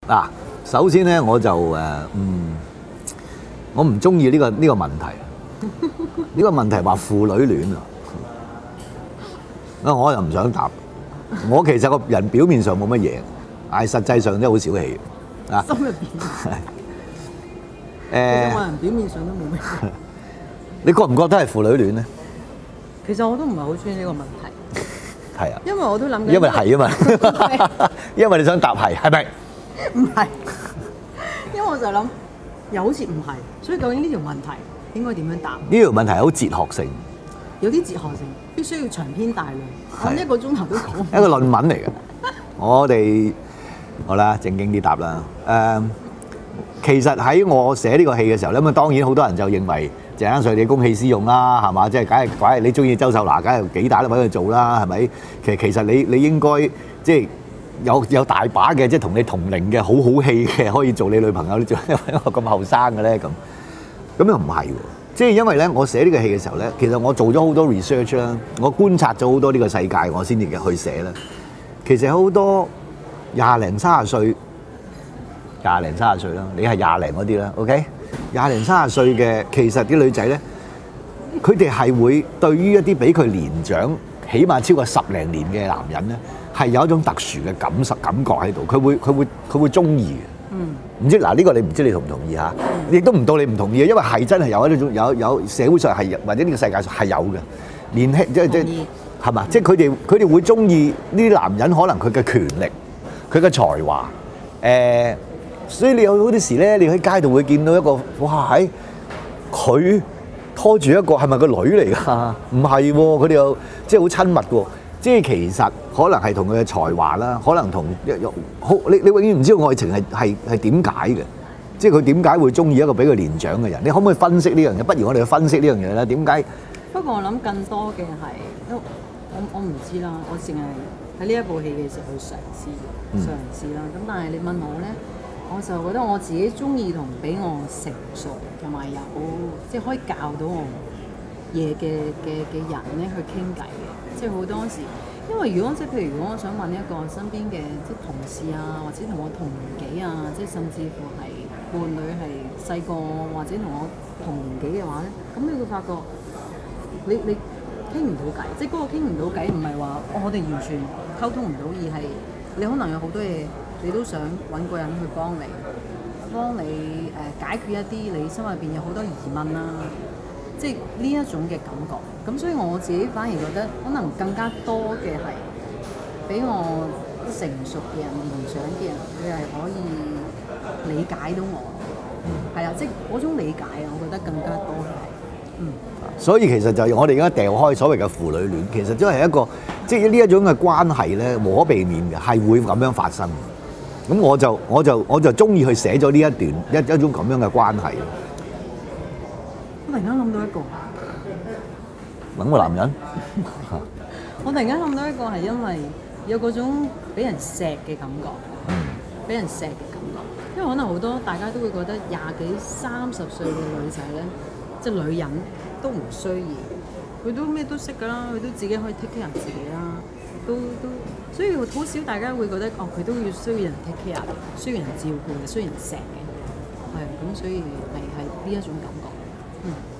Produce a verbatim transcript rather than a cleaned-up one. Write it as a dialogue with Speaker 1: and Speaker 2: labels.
Speaker 1: 嗱，首先咧我就誒嗯，我唔中意呢個呢個問題。呢個問題話父女戀啊，啊我又唔想答。我其實個人表面上冇乜嘢，但係實際上真係好小氣啊。
Speaker 2: 心入邊誒，其實我人表面上都冇乜。
Speaker 1: 你覺唔覺得係父女戀咧？
Speaker 2: 其實我都唔係好中意呢個問題。
Speaker 1: 係啊，
Speaker 2: 因為我都諗緊。
Speaker 1: 因為係啊嘛，因為你想答係，係咪？
Speaker 2: 唔係，因為我就諗又好似唔係，所以究竟呢條問題應該點樣答？
Speaker 1: 呢條問題好哲學性，
Speaker 2: 有啲哲學性，必須要長篇大論，講一個鐘頭都講。
Speaker 1: 一個論文嚟嘅。我哋好啦，正經啲答啦。誒，其實喺我寫呢個戲嘅時候咧，咁啊當然好多人就認為鄭丹瑞你公器私用啦，係嘛？即係梗係梗係你中意周秀娜，梗係幾大都揾佢做啦，係咪？其實其實你你應該即係。有有大把嘅，即係同你同齡嘅好好戲嘅，可以做你女朋友。你做因為我咁後生嘅咧，咁咁又唔係喎。即係因為咧，我寫呢個戲嘅時候咧，其實我做咗好多 research 啦，我觀察咗好多呢個世界，我先至去寫啦。其實好多廿零三十歲，廿零三十歲啦，你係廿零嗰啲啦 ，OK？廿零三十歲嘅，其實啲女仔咧，佢哋係會對於一啲比佢年長，起碼超過十零年嘅男人咧。係有一種特殊嘅感受感覺喺度，佢會佢會佢會中意嘅。嗯，唔知嗱呢個你唔知你同唔同意嚇？亦都唔到你唔同意嘅，因為係真係有呢種有有社會上係或者呢個世界上係有嘅年輕即係即係係嘛？即係佢哋佢哋會中意呢啲男人，可能佢嘅權力、佢嘅才華誒，所以你有好啲時咧，你喺街度會見到一個哇喺佢拖住一個係咪個女嚟㗎？唔係喎，佢哋又即係好親密喎。即係其實可能係同佢嘅才華啦，可能同好你你永遠唔知道愛情係係係點解嘅，即係佢點解會中意一個比佢年長嘅人？你可唔可以分析呢樣嘢？不如我哋去分析呢樣嘢咧？點解？
Speaker 2: 不過我諗更多嘅係，我我唔知啦，我淨係喺呢一部戲嘅時候去嘗試嘗試啦。咁、嗯、但係你問我咧，我就覺得我自己中意同比我成熟同埋有即係可以教到我嘢嘅嘅嘅人咧去傾偈嘅。即係好多時，因為如果即係譬如，如果我想問一個身邊嘅即係同事啊，或者同我同年紀啊，即係甚至乎係伴侶係細個或者同我同年紀嘅話咧，咁你會發覺你你傾唔到偈，即係嗰個傾唔到偈，唔係話我哋完全溝通唔到，而係你可能有好多嘢你都想揾個人去幫你，幫你誒、呃、解決一啲你心入邊有好多疑問啊。即係呢一種嘅感覺，咁所以我自己反而覺得可能更加多嘅係比我成熟嘅人、年長嘅人，佢係可以理解到我，係啊、嗯，即係嗰種理解啊，我覺得更加多係，嗯。所以
Speaker 1: 其實就我哋而家掉開所謂嘅父女戀，其實都係一個即係呢一種嘅關係咧，無可避免嘅，係會咁樣發生。咁我就我就我就中意去寫咗呢一段一一種咁樣嘅關係。
Speaker 2: 我突然間諗到一個，
Speaker 1: 揾個男人。
Speaker 2: 我突然間諗到一個係因為有嗰種俾人錫嘅感覺，俾、嗯、人錫嘅感覺。因為可能好多大家都會覺得廿幾三十歲嘅女仔咧，即係女人都唔需要，佢都咩都識㗎啦，佢都自己可以 take care 自己啦，都都，所以好少大家會覺得哦，佢都要需要人 take care，需要人照顧嘅，需要人錫嘅，係咁，所以係係呢一種感覺。嗯。